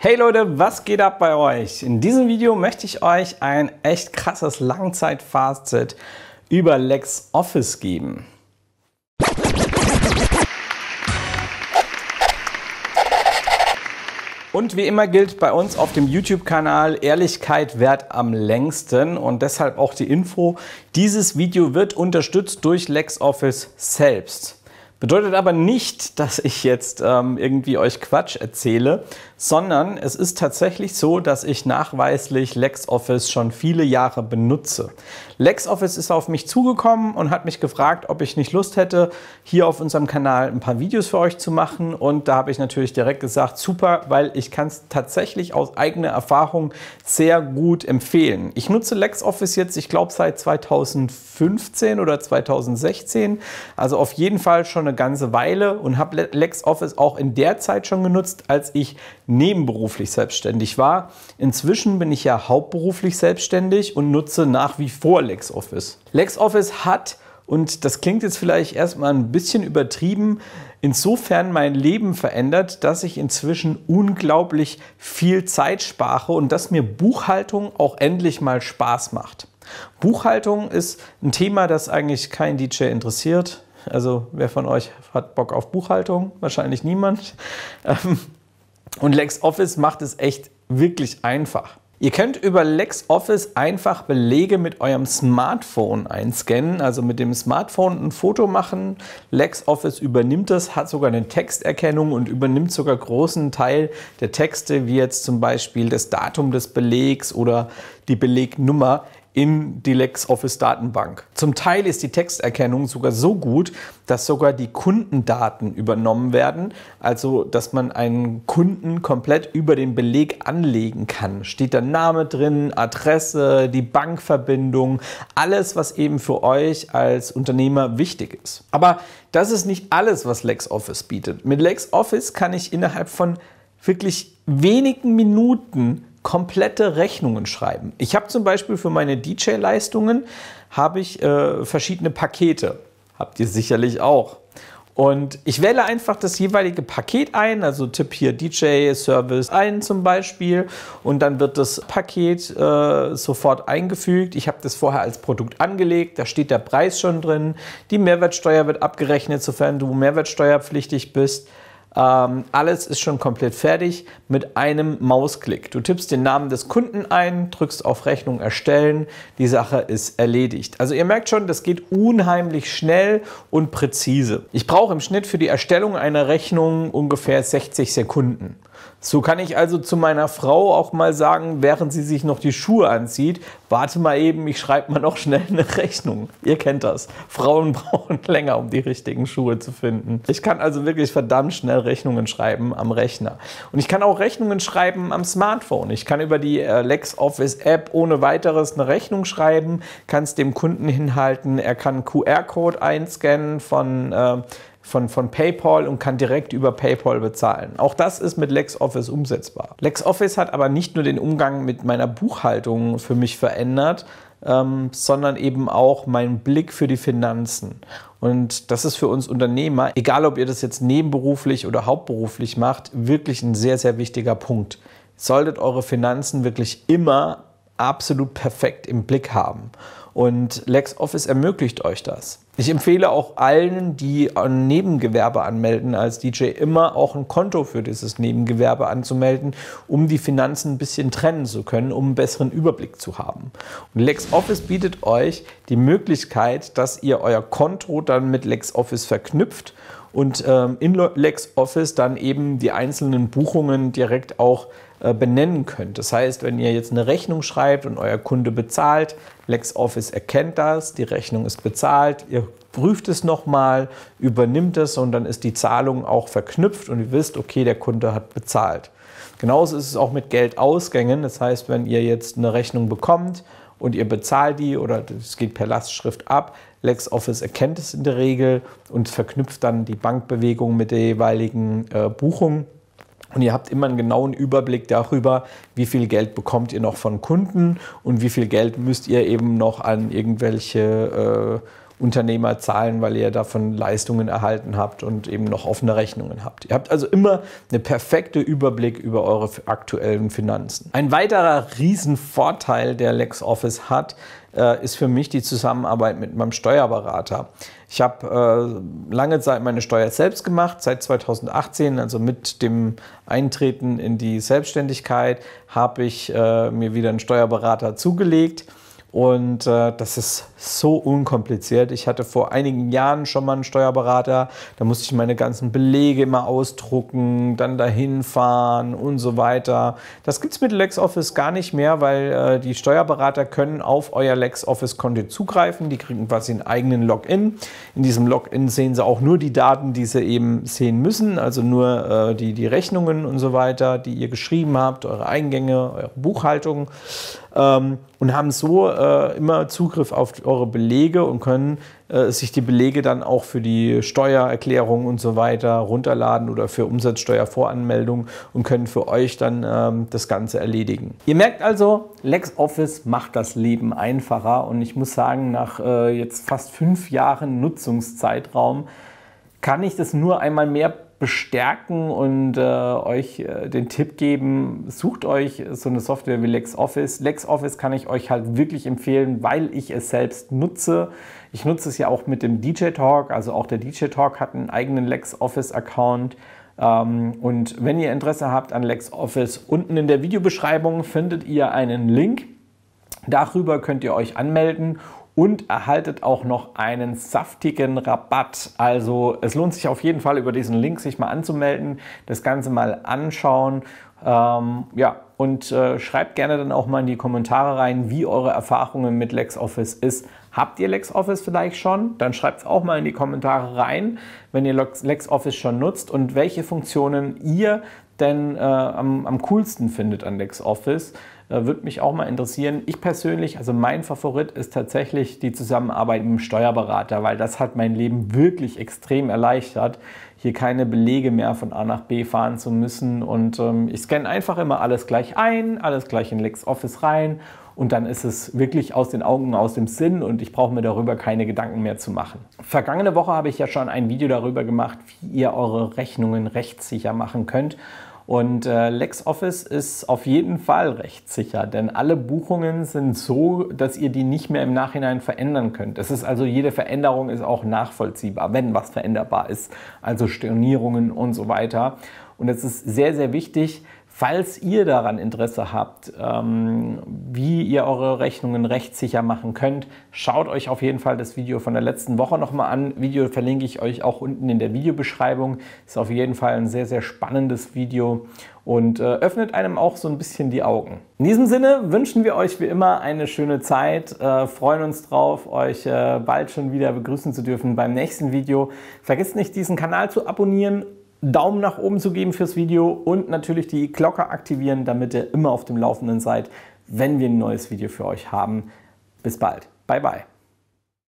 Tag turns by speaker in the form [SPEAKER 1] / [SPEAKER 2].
[SPEAKER 1] Hey Leute, was geht ab bei euch? In diesem Video möchte ich euch ein echt krasses Langzeitfazit über LexOffice geben. Und wie immer gilt bei uns auf dem YouTube-Kanal, Ehrlichkeit währt am längsten und deshalb auch die Info, dieses Video wird unterstützt durch LexOffice selbst. Bedeutet aber nicht, dass ich jetzt irgendwie euch Quatsch erzähle, sondern es ist tatsächlich so, dass ich nachweislich LexOffice schon viele Jahre benutze. LexOffice ist auf mich zugekommen und hat mich gefragt, ob ich nicht Lust hätte, hier auf unserem Kanal ein paar Videos für euch zu machen. Und da habe ich natürlich direkt gesagt, super, weil ich kann es tatsächlich aus eigener Erfahrung sehr gut empfehlen. Ich nutze LexOffice jetzt, ich glaube, seit 2015 oder 2016, also auf jeden Fall schon eine ganze Weile und habe LexOffice auch in der Zeit schon genutzt, als ich nebenberuflich selbstständig war. Inzwischen bin ich ja hauptberuflich selbstständig und nutze nach wie vor LexOffice. LexOffice hat, und das klingt jetzt vielleicht erstmal ein bisschen übertrieben, insofern mein Leben verändert, dass ich inzwischen unglaublich viel Zeit spare und dass mir Buchhaltung auch endlich mal Spaß macht. Buchhaltung ist ein Thema, das eigentlich kein DJ interessiert. Also wer von euch hat Bock auf Buchhaltung? Wahrscheinlich niemand. Und LexOffice macht es echt wirklich einfach. Ihr könnt über LexOffice einfach Belege mit eurem Smartphone einscannen, also mit dem Smartphone ein Foto machen. LexOffice übernimmt das, hat sogar eine Texterkennung und übernimmt sogar einen großen Teil der Texte, wie jetzt zum Beispiel das Datum des Belegs oder die Belegnummer in die LexOffice-Datenbank. Zum Teil ist die Texterkennung sogar so gut, dass sogar die Kundendaten übernommen werden, also dass man einen Kunden komplett über den Beleg anlegen kann. Steht der Name drin, Adresse, die Bankverbindung, alles, was eben für euch als Unternehmer wichtig ist. Aber das ist nicht alles, was LexOffice bietet. Mit LexOffice kann ich innerhalb von wirklich wenigen Minuten komplette Rechnungen schreiben. Ich habe zum Beispiel für meine DJ-Leistungen verschiedene Pakete. Habt ihr sicherlich auch. Und ich wähle einfach das jeweilige Paket ein, also tippe hier DJ-Service ein zum Beispiel und dann wird das Paket sofort eingefügt. Ich habe das vorher als Produkt angelegt, da steht der Preis schon drin. Die Mehrwertsteuer wird abgerechnet, sofern du mehrwertsteuerpflichtig bist. Alles ist schon komplett fertig mit einem Mausklick. Du tippst den Namen des Kunden ein, drückst auf Rechnung erstellen, die Sache ist erledigt. Also ihr merkt schon, das geht unheimlich schnell und präzise. Ich brauche im Schnitt für die Erstellung einer Rechnung ungefähr 60 Sekunden. So kann ich also zu meiner Frau auch mal sagen, während sie sich noch die Schuhe anzieht, warte mal eben, ich schreibe mal noch schnell eine Rechnung. Ihr kennt das. Frauen brauchen länger, um die richtigen Schuhe zu finden. Ich kann also wirklich verdammt schnell Rechnungen schreiben am Rechner. Und ich kann auch Rechnungen schreiben am Smartphone. Ich kann über die LexOffice-App ohne weiteres eine Rechnung schreiben, kann es dem Kunden hinhalten, er kann einen QR-Code einscannen von PayPal und kann direkt über PayPal bezahlen. Auch das ist mit LexOffice umsetzbar. LexOffice hat aber nicht nur den Umgang mit meiner Buchhaltung für mich verändert, sondern eben auch meinen Blick für die Finanzen. Und das ist für uns Unternehmer, egal ob ihr das jetzt nebenberuflich oder hauptberuflich macht, wirklich ein sehr, sehr wichtiger Punkt. Ihr solltet eure Finanzen wirklich immer absolut perfekt im Blick haben. Und LexOffice ermöglicht euch das. Ich empfehle auch allen, die ein Nebengewerbe anmelden als DJ, immer auch ein Konto für dieses Nebengewerbe anzumelden, um die Finanzen ein bisschen trennen zu können, um einen besseren Überblick zu haben. Und LexOffice bietet euch die Möglichkeit, dass ihr euer Konto dann mit LexOffice verknüpft und in LexOffice dann eben die einzelnen Buchungen direkt auch benennen könnt. Das heißt, wenn ihr jetzt eine Rechnung schreibt und euer Kunde bezahlt, LexOffice erkennt das, die Rechnung ist bezahlt, ihr prüft es nochmal, übernimmt es und dann ist die Zahlung auch verknüpft und ihr wisst, okay, der Kunde hat bezahlt. Genauso ist es auch mit Geldausgängen. Das heißt, wenn ihr jetzt eine Rechnung bekommt und ihr bezahlt die oder es geht per Lastschrift ab, LexOffice erkennt es in der Regel und verknüpft dann die Bankbewegung mit der jeweiligen Buchung. Und ihr habt immer einen genauen Überblick darüber, wie viel Geld bekommt ihr noch von Kunden und wie viel Geld müsst ihr eben noch an irgendwelche Unternehmer zahlen, weil ihr davon Leistungen erhalten habt und eben noch offene Rechnungen habt. Ihr habt also immer einen perfekten Überblick über eure aktuellen Finanzen. Ein weiterer Riesenvorteil, der LexOffice hat, ist für mich die Zusammenarbeit mit meinem Steuerberater. Ich habe lange Zeit meine Steuer selbst gemacht, seit 2018, also mit dem Eintreten in die Selbstständigkeit, habe ich mir wieder einen Steuerberater zugelegt. Und das ist so unkompliziert. Ich hatte vor einigen Jahren schon mal einen Steuerberater. Da musste ich meine ganzen Belege immer ausdrucken, dann dahin fahren und so weiter. Das gibt es mit LexOffice gar nicht mehr, weil die Steuerberater können auf euer LexOffice-Konto zugreifen. Die kriegen quasi einen eigenen Login. In diesem Login sehen sie auch nur die Daten, die sie eben sehen müssen. Also nur die Rechnungen und so weiter, die ihr geschrieben habt, eure Eingänge, eure Buchhaltung. Und haben so immer Zugriff auf eure Belege und können sich die Belege dann auch für die Steuererklärung und so weiter runterladen oder für Umsatzsteuervoranmeldung und können für euch dann das Ganze erledigen. Ihr merkt also, LexOffice macht das Leben einfacher und ich muss sagen, nach jetzt fast 5 Jahren Nutzungszeitraum kann ich das nur einmal mehr bestärken und euch den Tipp geben, sucht euch so eine Software wie LexOffice. LexOffice kann ich euch halt wirklich empfehlen, weil ich es selbst nutze. Ich nutze es ja auch mit dem DJ Talk, also auch der DJ Talk hat einen eigenen LexOffice-Account. Und wenn ihr Interesse habt an LexOffice, unten in der Videobeschreibung findet ihr einen Link. Darüber könnt ihr euch anmelden und erhaltet auch noch einen saftigen Rabatt. Also es lohnt sich auf jeden Fall, über diesen Link sich mal anzumelden, das Ganze mal anschauen. Schreibt gerne dann auch mal in die Kommentare rein, wie eure Erfahrungen mit LexOffice ist. Habt ihr LexOffice vielleicht schon? Dann schreibt es auch mal in die Kommentare rein, wenn ihr LexOffice schon nutzt und welche Funktionen ihr denn am coolsten findet an LexOffice. Würde mich auch mal interessieren. Ich persönlich, also mein Favorit ist tatsächlich die Zusammenarbeit mit dem Steuerberater, weil das hat mein Leben wirklich extrem erleichtert, hier keine Belege mehr von A nach B fahren zu müssen. Und ich scanne einfach immer alles gleich ein, alles gleich in LexOffice rein und dann ist es wirklich aus den Augen, aus dem Sinn und ich brauche mir darüber keine Gedanken mehr zu machen. Vergangene Woche habe ich ja schon ein Video darüber gemacht, wie ihr eure Rechnungen rechtssicher machen könnt. Und LexOffice ist auf jeden Fall rechtssicher, denn alle Buchungen sind so, dass ihr die nicht mehr im Nachhinein verändern könnt. Es ist also, jede Veränderung ist auch nachvollziehbar, wenn was veränderbar ist, also Stornierungen und so weiter. Und es ist sehr, sehr wichtig, falls ihr daran Interesse habt, wie ihr eure Rechnungen rechtssicher machen könnt, schaut euch auf jeden Fall das Video von der letzten Woche nochmal an. Video verlinke ich euch auch unten in der Videobeschreibung. Ist auf jeden Fall ein sehr, sehr spannendes Video und öffnet einem auch so ein bisschen die Augen. In diesem Sinne wünschen wir euch wie immer eine schöne Zeit, freuen uns drauf, euch bald schon wieder begrüßen zu dürfen beim nächsten Video. Vergesst nicht, diesen Kanal zu abonnieren, Daumen nach oben zu geben fürs Video und natürlich die Glocke aktivieren, damit ihr immer auf dem Laufenden seid, wenn wir ein neues Video für euch haben. Bis bald. Bye, bye.